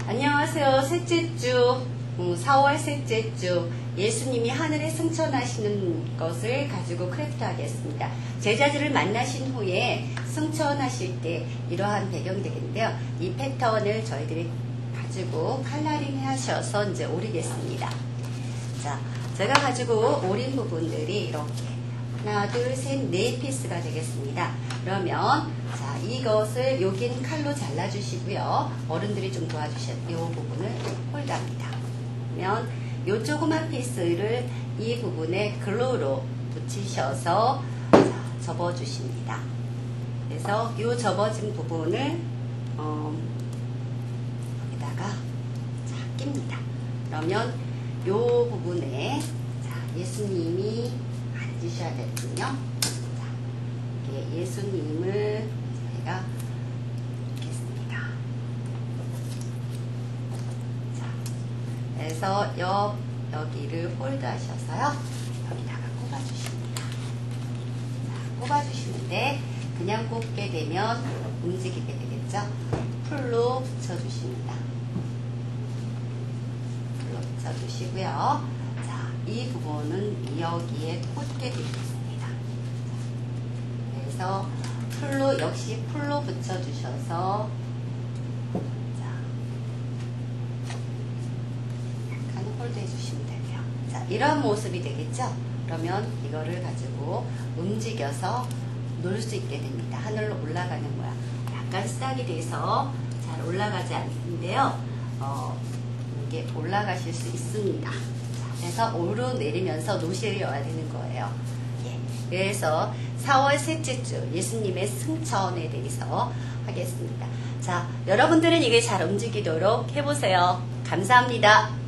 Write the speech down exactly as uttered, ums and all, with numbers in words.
안녕하세요. 셋째 주, 사월 셋째 주, 예수님이 하늘에 승천하시는 것을 가지고 크래프트 하겠습니다. 제자들을 만나신 후에 승천하실 때 이러한 배경 되겠는데요. 이 패턴을 저희들이 가지고 칼라링 하셔서 이제 오리겠습니다. 자, 제가 가지고 오린 부분들이 이렇게 하나, 둘, 셋, 네 피스가 되겠습니다. 그러면 자, 이것을 여긴 칼로 잘라주시고요. 어른들이 좀 도와주셔야 이 부분을 홀드합니다. 그러면 이 조그만 피스를 이 부분에 글루로 붙이셔서 자, 접어주십니다. 그래서 이 접어진 부분을 어, 여기다가 자, 낍니다. 그러면 이 부분에 자, 예수님이 앉으셔야 되거든요. 자, 이렇게 예수님을 저희가 놓겠습니다. 자, 그래서 옆 여기를 폴드 하셔서요. 여기다가 꼽아주십니다. 자, 꼽아주시는데 그냥 꼽게 되면 움직이게 되겠죠. 풀로 붙여주십니다. 풀로 붙여주시고요. 이 부분은 여기에 꽂게 되겠습니다. 그래서 풀로 역시 풀로 붙여주셔서 자, 약간 홀드 해주시면 되고요. 자, 이런 모습이 되겠죠? 그러면 이거를 가지고 움직여서 놓을 수 있게 됩니다. 하늘로 올라가는 모양. 약간 스탁이 돼서 잘 올라가지 않는데요. 어, 이게 올라가실 수 있습니다. 그래서 오르내리면서 놓으셔야 되는 거예요. 예. 그래서 사월 셋째 주 예수님의 승천에 대해서 하겠습니다. 자, 여러분들은 이게 잘 움직이도록 해보세요. 감사합니다.